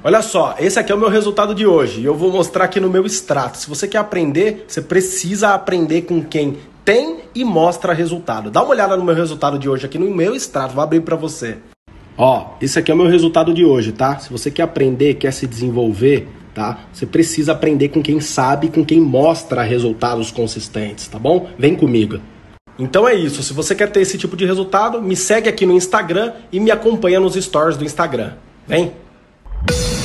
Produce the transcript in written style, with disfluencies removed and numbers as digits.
Olha só, esse aqui é o meu resultado de hoje e eu vou mostrar aqui no meu extrato. Se você quer aprender, você precisa aprender com quem tem e mostra resultado. Dá uma olhada no meu resultado de hoje aqui no meu extrato, vou abrir para você. Ó, esse aqui é o meu resultado de hoje, tá? Se você quer aprender, quer se desenvolver, tá? Você precisa aprender com quem sabe, com quem mostra resultados consistentes, tá bom? Vem comigo. Então é isso, se você quer ter esse tipo de resultado, me segue aqui no Instagram e me acompanha nos stories do Instagram. Vem!